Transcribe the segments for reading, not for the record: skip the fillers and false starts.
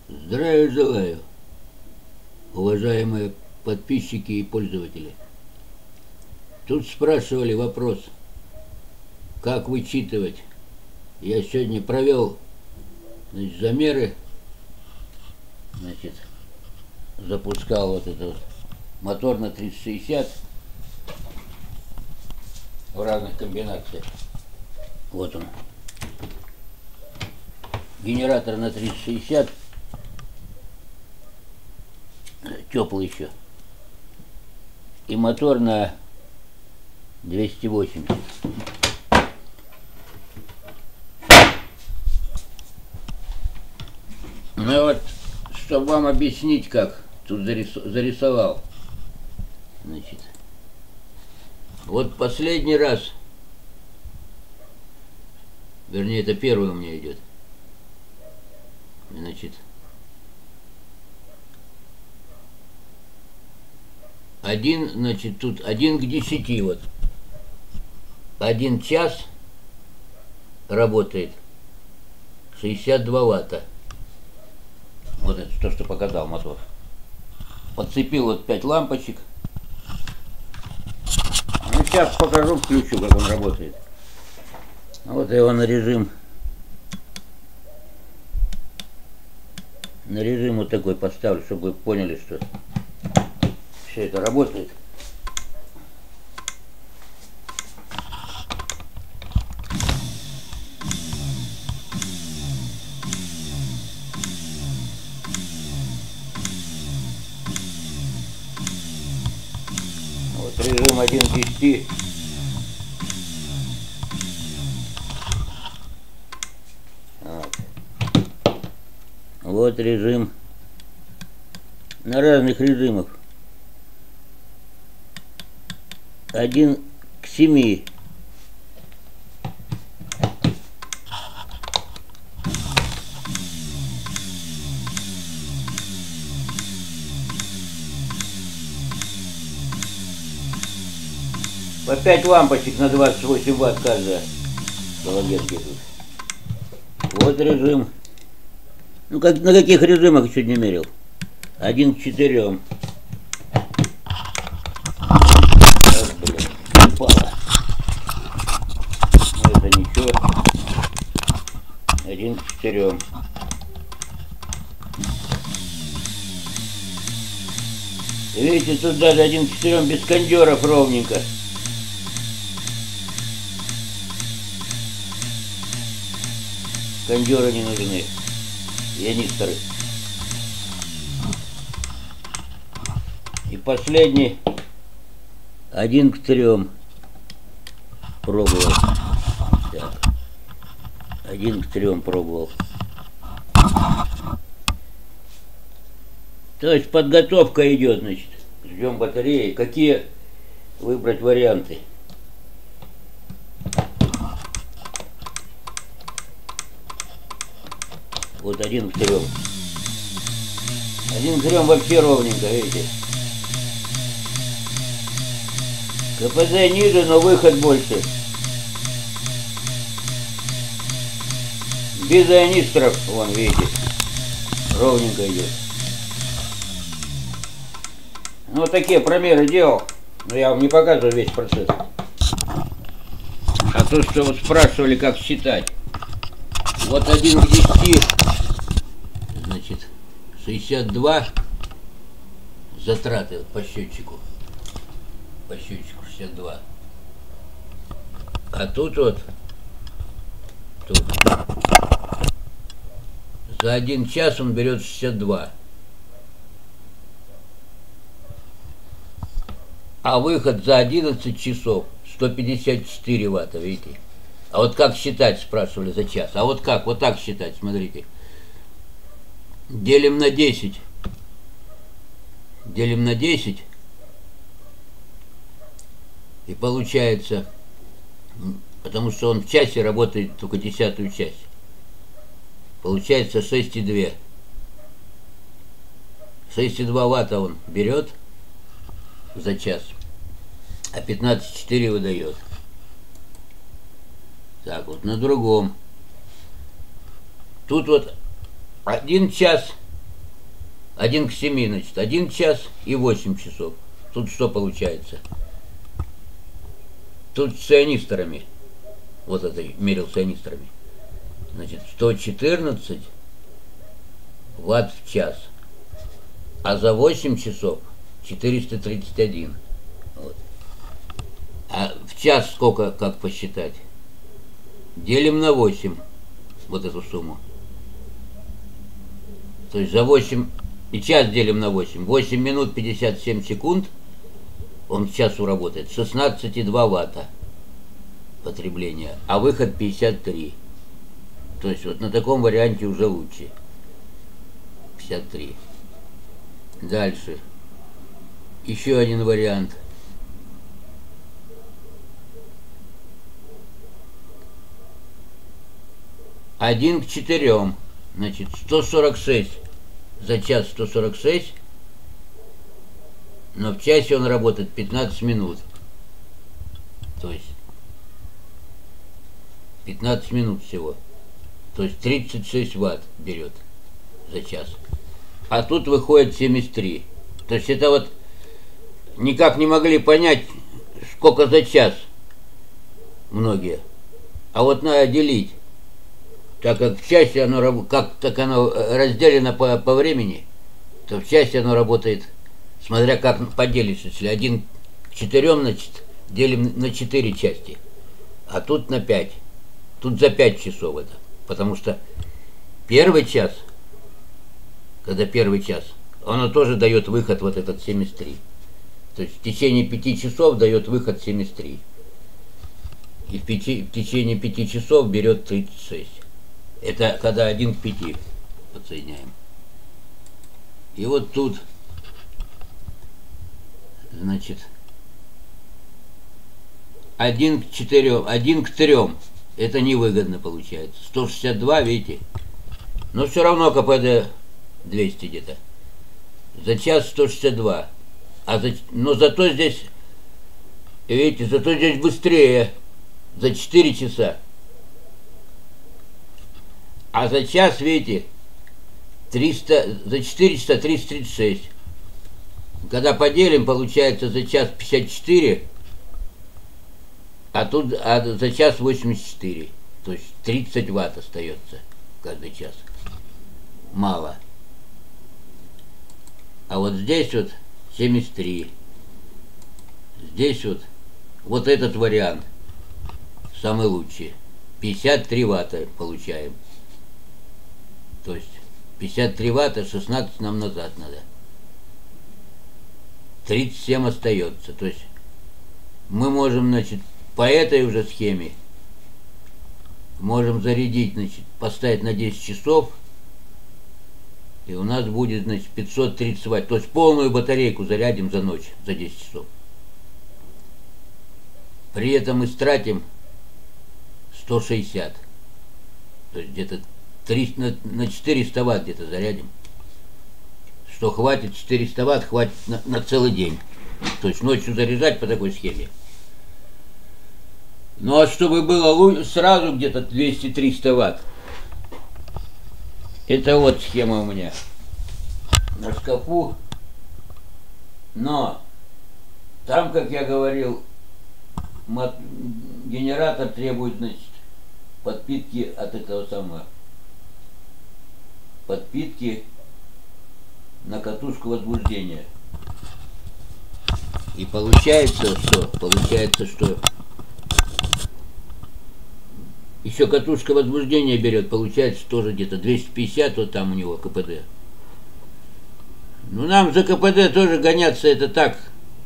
Здравия желаю, уважаемые подписчики и пользователи. Тут спрашивали вопрос, как вычитывать. Я сегодня провел, замеры, запускал вот этот мотор на 3060 в разных комбинациях. Вот он. Генератор на 3060, теплый еще, и мотор на 280. Ну вот, чтобы вам объяснить, как тут зарисовал. Значит, вот последний раз, вернее, это первый у меня идет. Значит, тут 1 к 10, вот. 1 час работает 62 ватта. Вот это то, что показал мотор. Подцепил вот 5 лампочек. Ну, сейчас покажу, включу, как он работает. Вот я его на режим вот такой поставлю, чтобы вы поняли, что все это работает. Вот режим 1 к 10. Вот режим на разных режимах. 1 к 7. По 5 лампочек на 28 ватт каждая. Галогенки тут. Вот режим. Ну, как, на каких режимах еще не мерил? 1 к 4. Так, блин, упало. Ну, это ничего. 1 к 4. Видите, тут даже 1 к 4 без кондеров ровненько. Кондеры не нужны. Ионисторы. И последний 1 к 3 пробовал. Так. 1 к 3 пробовал. То есть подготовка идет, значит. Ждем батареи. Какие выбрать варианты? Вот 1 к 3. 1 к 3 вообще ровненько, видите. КПД ниже, но выход больше. Без ионисторов, вон, видите, ровненько идет. Ну, вот такие промеры делал. Но я вам не показываю весь процесс. А то, что вот спрашивали, как считать. Вот 1 к 10, значит, 62 затраты вот по счетчику. По счетчику 62. А тут вот, за 1 час он берет 62. А выход за 11 часов 154 ватта, видите. А вот как считать, спрашивали за час. А вот как? Вот так считать, смотрите. Делим на 10. Делим на 10. И получается, потому что он в часе работает только 10-ю часть. Получается 6,2. 6,2 ватта он берет за час, а 15,4 выдает. Так вот, на другом. Тут вот 1 час 1 к 7, значит, 1 час и 8 часов. Тут что получается? Тут с ионисторами. Вот это мерил с ионисторами. Значит, 114 ватт в час. А за 8 часов 431. Вот. А в час сколько, как посчитать? Делим на 8 вот эту сумму. То есть за 8 и час делим на 8. 8 минут 57 секунд он к часу работает. 16,2 ватта потребления. А выход 53. То есть вот на таком варианте уже лучше. 53. Дальше. Еще один вариант. Один к 4. Значит, 146. За час 146. Но в часе он работает 15 минут. То есть 15 минут всего. То есть 36 ватт берет за час. А тут выходит 73. То есть это вот никак не могли понять, сколько за час многие. А вот надо делить. Так как в часе оно, как так оно разделено по времени, то в часе оно работает, смотря как поделишь. Если 1 к 4, значит, делим на 4 части. А тут на 5. Тут за 5 часов это. Потому что первый час, когда первый час, оно тоже дает выход вот этот 73. То есть в течение 5 часов дает выход 73. И в течение 5 часов берет 36. Это когда 1 к 5 подсоединяем. И вот тут, значит, 1 к 4, 1 к 3. Это невыгодно получается. 162, видите? Но все равно КПД 200 где-то. За час 162. Но зато здесь, видите, зато здесь быстрее. За 4 часа. А за час, видите, 300, за 4 часа 336. Когда поделим, получается за час 54, а за час 84. То есть 30 ватт остается каждый час. Мало. А вот здесь вот 73. Здесь вот этот вариант самый лучший. 53 ватта получаем. То есть 53 ватта, 16 нам назад надо. 37 остается. То есть мы можем, значит, по этой уже схеме можем зарядить, значит, поставить на 10 часов. И у нас будет, значит, 530 ватт. То есть полную батарейку зарядим за ночь, за 10 часов. При этом мы стратим 160. То есть где-то на 400 ватт где-то зарядим. Что хватит, 400 ватт хватит на целый день. То есть ночью заряжать по такой схеме. Ну а чтобы было сразу где-то 200-300 ватт. Это вот схема у меня на шкафу. Но там, как я говорил, генератор требует, значит, подпитки от этого самого. Подпитки на катушку возбуждения. И получается, что? Получается, что еще катушка возбуждения берет, получается тоже где-то 250, вот там у него КПД. Ну нам за КПД тоже гоняться это так.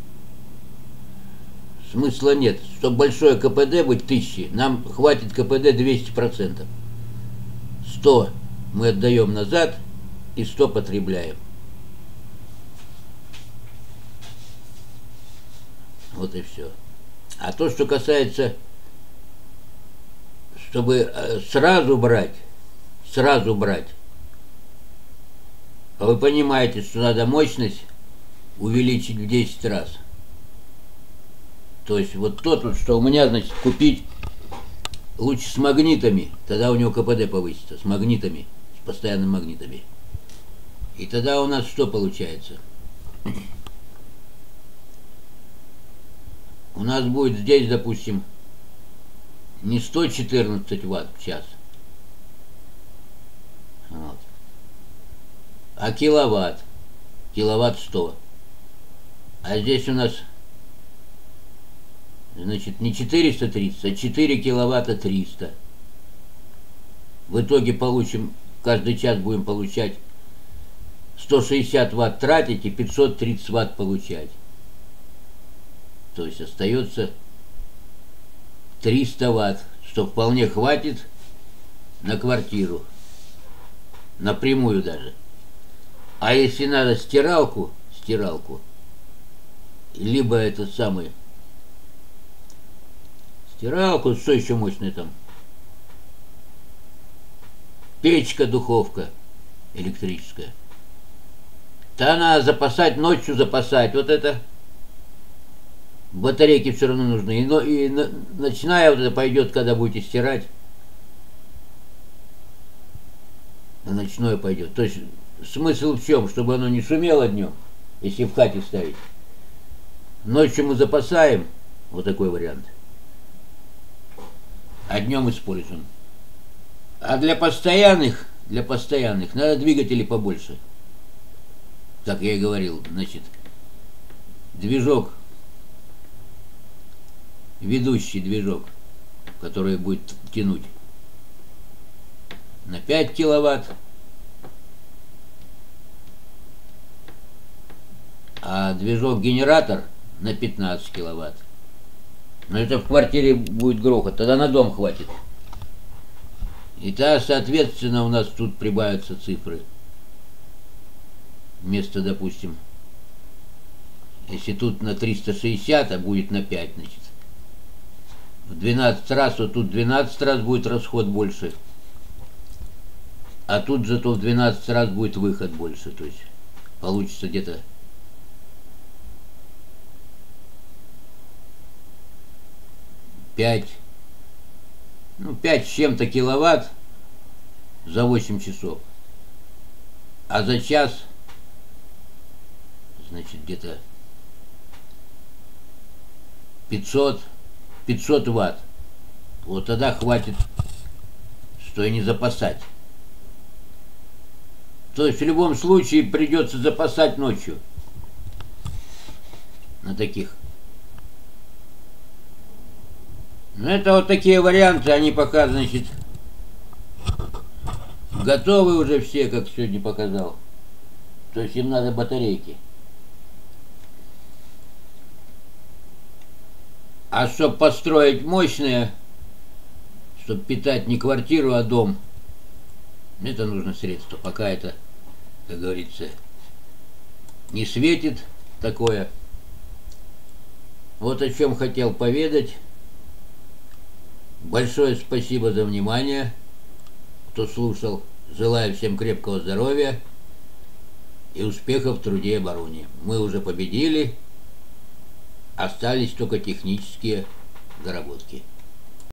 Смысла нет. Чтобы большое КПД быть 1000, нам хватит КПД 200%. 100 мы отдаем назад и 100 потребляем. Вот и все. А то, что касается, чтобы сразу брать, а вы понимаете, что надо мощность увеличить в 10 раз. То есть вот тот, вот, что у меня, значит, купить лучше с магнитами, тогда у него КПД повысится, с магнитами, с постоянными магнитами. И тогда у нас что получается? У нас будет здесь, допустим, не 114 ватт в час, вот, а киловатт. Киловатт 100. А здесь у нас, значит, не 430, а 4 киловатта 300. В итоге получим, каждый час будем получать 160 ватт тратить и 530 ватт получать. То есть остается 300 ватт, что вполне хватит на квартиру. Напрямую даже. А если надо стиралку, либо этот самый стиралку, что еще мощное там? Печка, духовка электрическая. То надо запасать, ночью запасать. Вот это батарейки все равно нужны. И ночная вот это пойдет, когда будете стирать. А ночное пойдет. То есть смысл в чем? Чтобы оно не шумело днем, если в хате ставить. Ночью мы запасаем. Вот такой вариант. А днем используем. А для постоянных надо двигателей побольше. Как я и говорил, значит, движок, ведущий движок, который будет тянуть на 5 киловатт, а движок-генератор на 15 киловатт. Но это в квартире будет грохот, тогда на дом хватит. И тогда, соответственно, у нас тут прибавятся цифры. Вместо, допустим, если тут на 360, а будет на 5, значит, в 12 раз, то тут 12 раз будет расход больше. А тут зато в 12 раз будет выход больше. То есть получится где-то 5 с чем-то киловатт за 8 часов. А за час, значит, где-то 500 ватт. Вот тогда хватит, что и не запасать. То есть в любом случае придется запасать ночью на таких. Ну, это вот такие варианты, они пока, значит, готовы уже все, как сегодня показал. То есть им надо батарейки. А чтобы построить мощные, чтобы питать не квартиру, а дом, это нужно средство. Пока это, как говорится, не светит такое. Вот о чем хотел поведать. Большое спасибо за внимание, кто слушал. Желаю всем крепкого здоровья и успехов в труде и обороне. Мы уже победили, остались только технические доработки.